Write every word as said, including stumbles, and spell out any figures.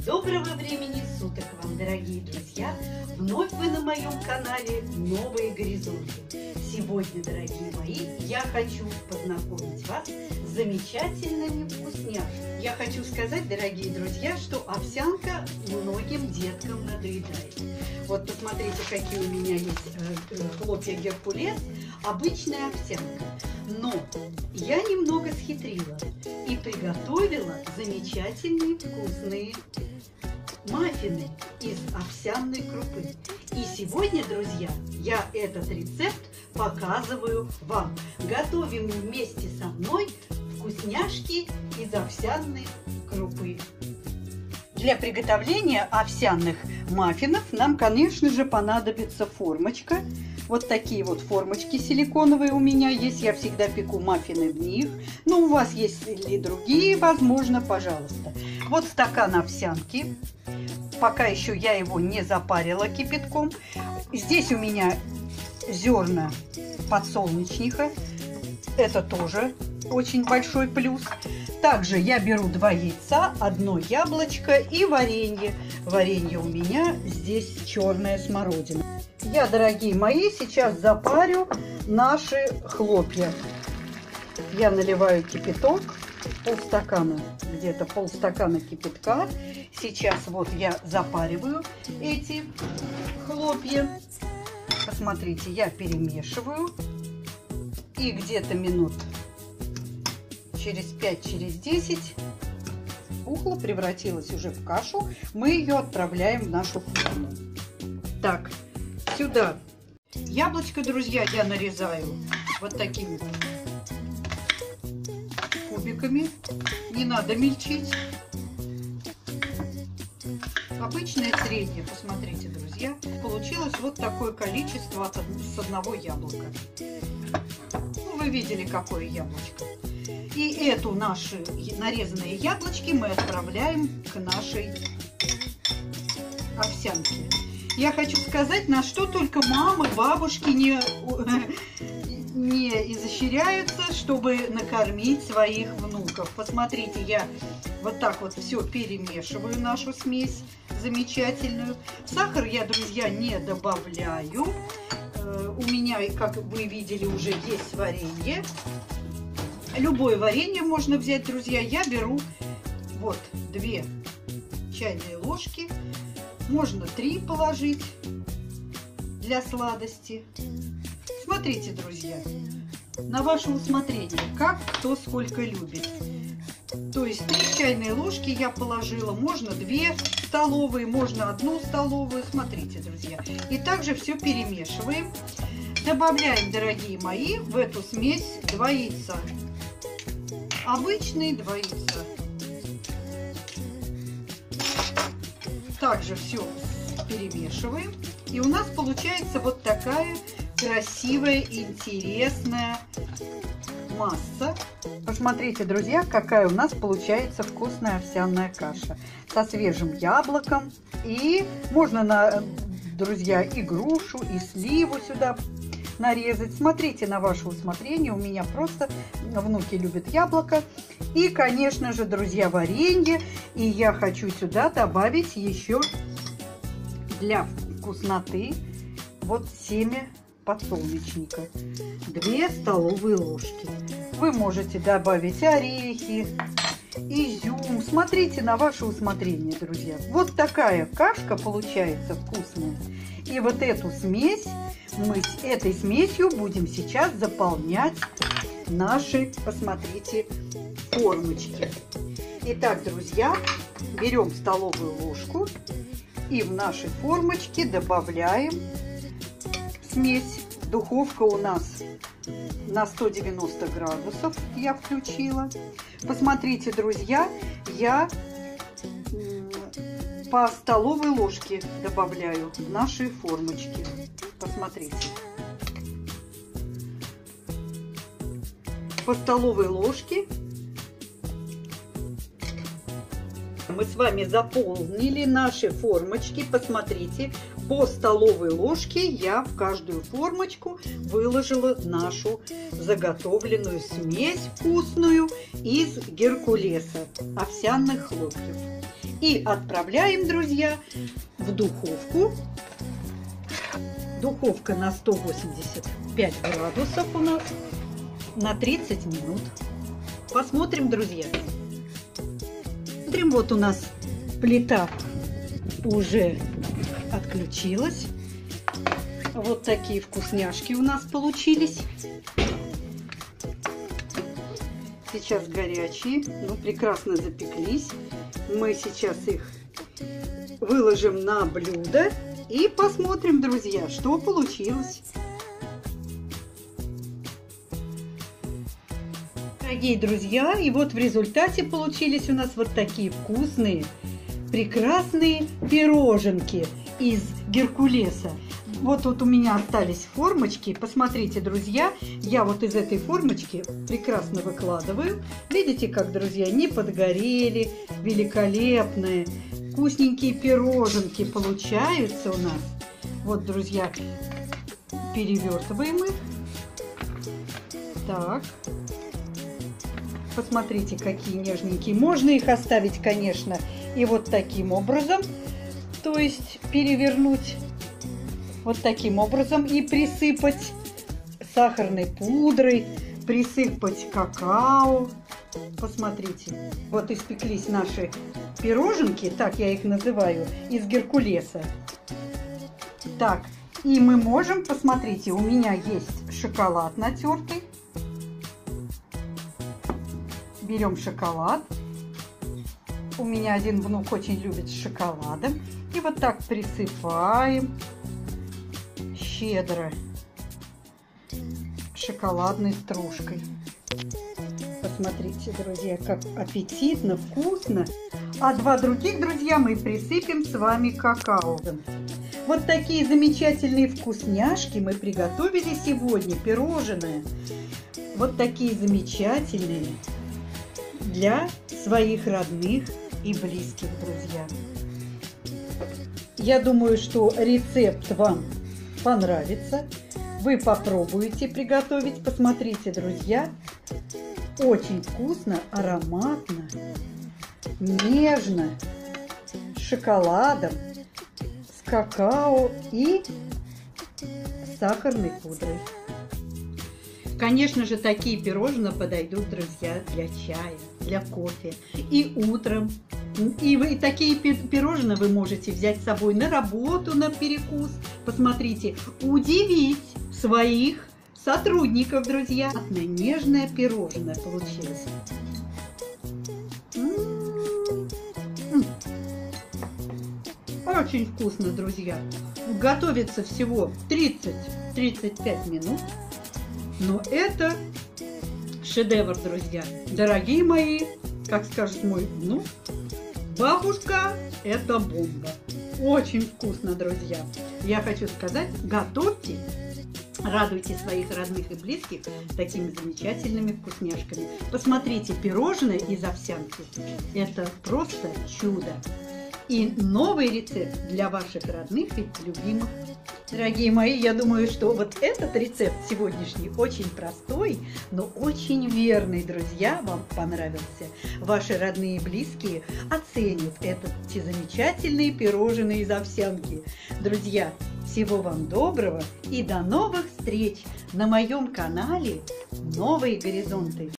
Доброго времени суток вам, дорогие друзья! Вновь вы на моем канале «Новые горизонты». Сегодня, дорогие мои, я хочу познакомить вас с замечательными вкусняшками. Я хочу сказать, дорогие друзья, что овсянка многим деткам надоедает. Вот посмотрите, какие у меня есть хлопья Геркулес, обычная овсянка. Но я немного схитрила и приготовила замечательные вкусные маффины из овсяной крупы. И сегодня, друзья, я этот рецепт показываю вам. Готовим вместе со мной вкусняшки из овсяной крупы. Для приготовления овсяных маффинов нам, конечно же, понадобится формочка. Вот такие вот формочки силиконовые у меня есть. Я всегда пеку маффины в них. Но у вас есть ли другие, возможно, пожалуйста. Вот стакан овсянки. Пока еще я его не запарила кипятком. Здесь у меня зерна подсолнечника. Это тоже очень большой плюс. Также я беру два яйца, одно яблочко и варенье. Варенье у меня здесь черная смородина. Я, дорогие мои, сейчас запарю наши хлопья. Я наливаю кипяток, полстакана, где-то полстакана кипятка. Сейчас вот я запариваю эти хлопья. Посмотрите, я перемешиваю. И где-то минут через пять, через десять пухло превратилась уже в кашу. Мы ее отправляем в нашу форму. Так, сюда яблочко, друзья, я нарезаю вот такими кубиками. Не надо мельчить. Обычное среднее, посмотрите, друзья, получилось вот такое количество с одного яблока. Ну, вы видели, какое яблочко. И эту наши нарезанные яблочки мы отправляем к нашей овсянке. Я хочу сказать, на что только мамы, бабушки не, не изощряются, чтобы накормить своих внуков. Посмотрите, я вот так вот все перемешиваю, нашу смесь замечательную. Сахар я, друзья, не добавляю. У меня, как вы видели, уже есть варенье. Любое варенье можно взять, друзья. Я беру вот две чайные ложки. Можно три положить для сладости. Смотрите, друзья, на ваше усмотрение, как кто сколько любит. То есть три чайные ложки я положила. Можно две столовые, можно одну столовую. Смотрите, друзья. И также все перемешиваем. Добавляем, дорогие мои, в эту смесь два яйца. Обычные два яйца. Также все перемешиваем. И у нас получается вот такая красивая, интересная масса. Посмотрите, друзья, какая у нас получается вкусная овсяная каша. Со свежим яблоком. И можно, на, друзья, и грушу, и сливу сюда нарезать. Смотрите на ваше усмотрение. У меня просто внуки любят яблоко. И, конечно же, друзья, варенье. И я хочу сюда добавить еще для вкусноты вот семя подсолнечника. две столовые ложки. Вы можете добавить орехи, изюм. Смотрите на ваше усмотрение, друзья. Вот такая кашка получается вкусная. И вот эту смесь, мы с этой смесью будем сейчас заполнять наши, посмотрите, формочки. Итак, друзья, берем столовую ложку и в наши формочки добавляем смесь. Духовка у нас на сто девяносто градусов я включила. Посмотрите, друзья, я по столовой ложке добавляю в наши формочки. Посмотрите. По столовой ложке мы с вами заполнили наши формочки. Посмотрите, по столовой ложке я в каждую формочку выложила нашу заготовленную смесь вкусную из геркулеса, овсяных хлопьев. И отправляем, друзья, в духовку. Духовка на сто восемьдесят пять градусов у нас на тридцать минут. Посмотрим, друзья. Смотрим, вот у нас плита уже отключилась. Вот такие вкусняшки у нас получились. Сейчас горячие, но прекрасно запеклись. Мы сейчас их выложим на блюдо и посмотрим, друзья, что получилось. Дорогие друзья, и вот в результате получились у нас вот такие вкусные, прекрасные пироженки из геркулеса. Вот тут у меня остались формочки. Посмотрите, друзья, я вот из этой формочки прекрасно выкладываю. Видите, как, друзья, не подгорели, великолепные, вкусненькие пироженки получаются у нас. Вот, друзья, перевертываем их. Так. Посмотрите, какие нежненькие. Можно их оставить, конечно, и вот таким образом. То есть перевернуть вот таким образом и присыпать сахарной пудрой, присыпать какао. Посмотрите, вот испеклись наши пироженки, так я их называю, из геркулеса. Так, и мы можем, посмотрите, у меня есть шоколад натертый. Берем шоколад. У меня один внук очень любит с шоколадом. И вот так присыпаем щедро шоколадной стружкой. Посмотрите, друзья, как аппетитно, вкусно. А два других, друзья, мы присыпем с вами какао. Вот такие замечательные вкусняшки мы приготовили сегодня, пирожные. Вот такие замечательные для своих родных и близких, друзья. Я думаю, что рецепт вам понравится. Вы попробуете приготовить. Посмотрите, друзья. Очень вкусно, ароматно, нежно, с шоколадом, с какао и сахарной пудрой. Конечно же, такие пирожные подойдут, друзья, для чая, для кофе и утром. И, вы, и такие пирожные вы можете взять с собой на работу, на перекус. Посмотрите, удивить своих сотрудников, друзья. Нежное пирожное получилось. М-м-м. Очень вкусно, друзья. Готовится всего тридцать-тридцать пять минут. Но это шедевр, друзья. Дорогие мои, как скажет мой внук, бабушка – это бомба. Очень вкусно, друзья. Я хочу сказать, готовьте, радуйте своих родных и близких такими замечательными вкусняшками. Посмотрите, пирожные из овсянки – это просто чудо. И новый рецепт для ваших родных и любимых. Дорогие мои, я думаю, что вот этот рецепт сегодняшний очень простой, но очень верный, друзья, вам понравился. Ваши родные и близкие оценят этот, эти замечательные пирожные из овсянки. Друзья, всего вам доброго и до новых встреч на моем канале «Новые горизонты».